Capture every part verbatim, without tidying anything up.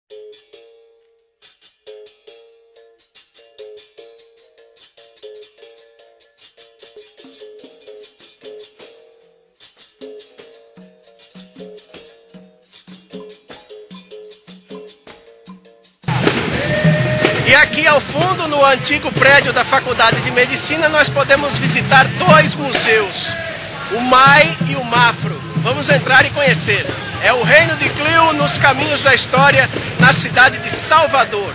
E aqui ao fundo, no antigo prédio da Faculdade de Medicina, nós podemos visitar dois museus, o M A I e o MAFRO. Vamos entrar e conhecer. É o Reino de Clio nos caminhos da história, na cidade de Salvador.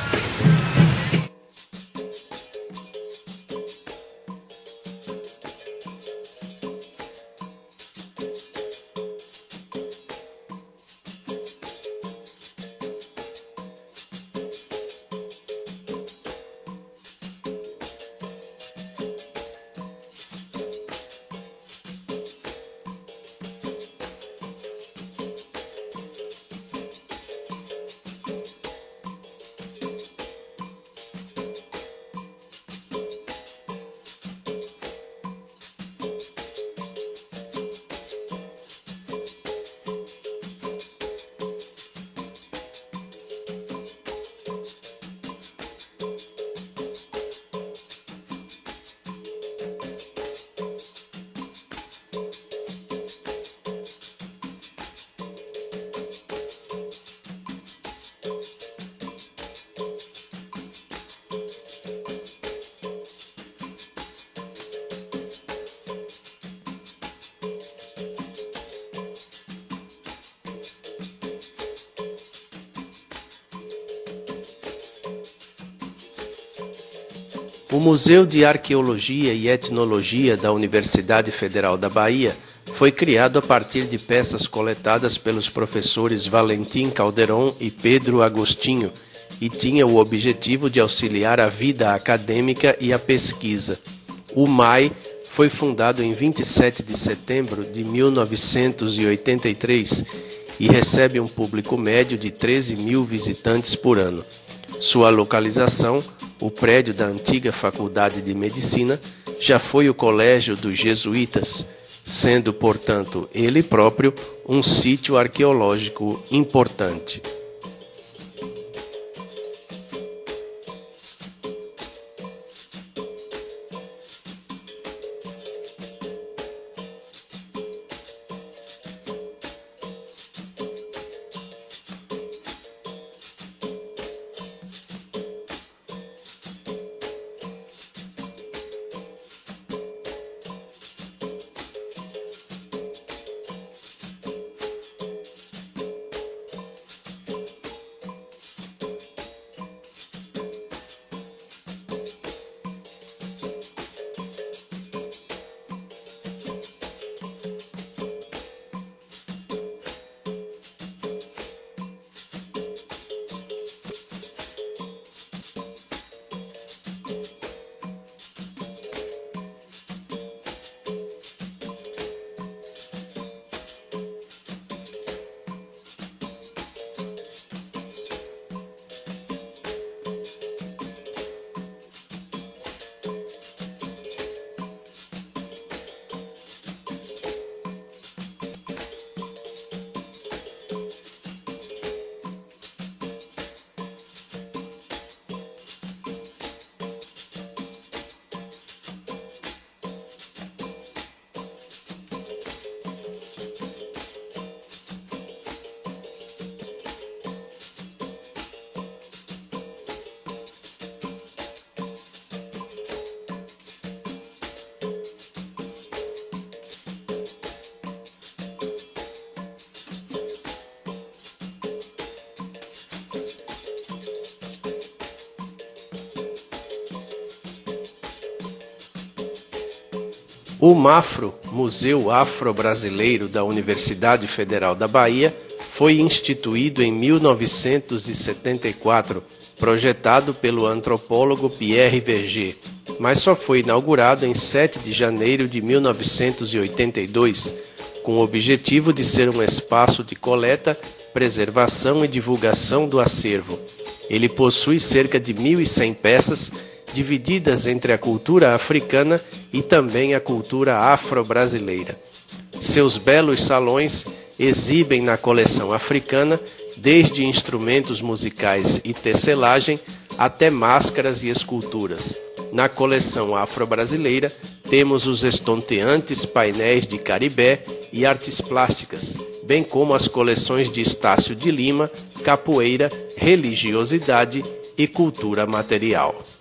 O Museu de Arqueologia e Etnologia da Universidade Federal da Bahia foi criado a partir de peças coletadas pelos professores Valentim Calderon e Pedro Agostinho e tinha o objetivo de auxiliar a vida acadêmica e a pesquisa. O M A I foi fundado em vinte e sete de setembro de mil novecentos e oitenta e três e recebe um público médio de treze mil visitantes por ano. Sua localização, o prédio da antiga Faculdade de Medicina, já foi o Colégio dos Jesuítas, sendo, portanto, ele próprio um sítio arqueológico importante. O MAFRO, Museu Afro-Brasileiro da Universidade Federal da Bahia, foi instituído em mil novecentos e setenta e quatro, projetado pelo antropólogo Pierre Verger, mas só foi inaugurado em sete de janeiro de mil novecentos e oitenta e dois, com o objetivo de ser um espaço de coleta, preservação e divulgação do acervo. Ele possui cerca de mil e cem peças, divididas entre a cultura africana e também a cultura afro-brasileira. Seus belos salões exibem na coleção africana desde instrumentos musicais e tecelagem até máscaras e esculturas. Na coleção afro-brasileira, temos os estonteantes painéis de Caribé e artes plásticas, bem como as coleções de Estácio de Lima, capoeira, religiosidade e cultura material.